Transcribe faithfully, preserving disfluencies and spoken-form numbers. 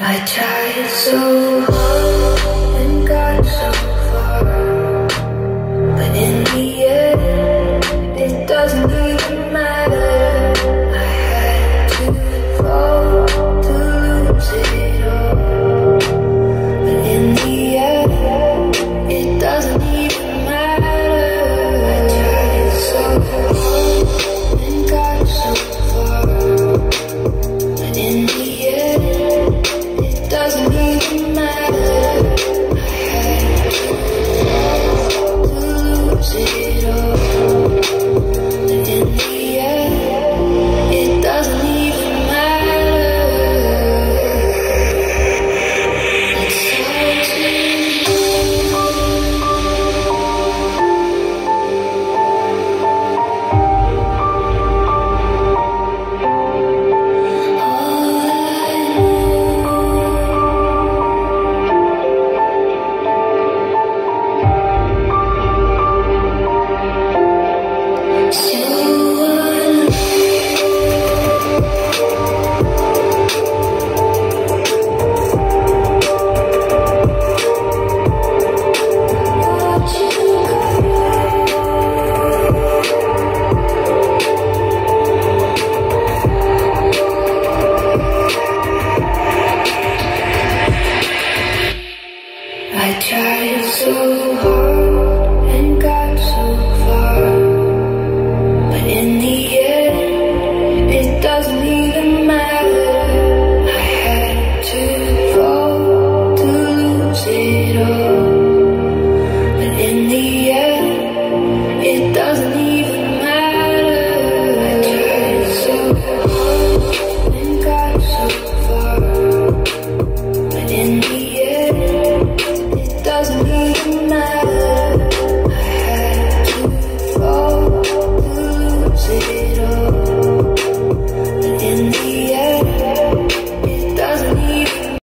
I tried so hard and got so far, but in the end, it doesn't even matter. I had to fall to lose it all, but in the end, it doesn't even matter. I tried so hard and got so far, but in the end, it doesn't even matter.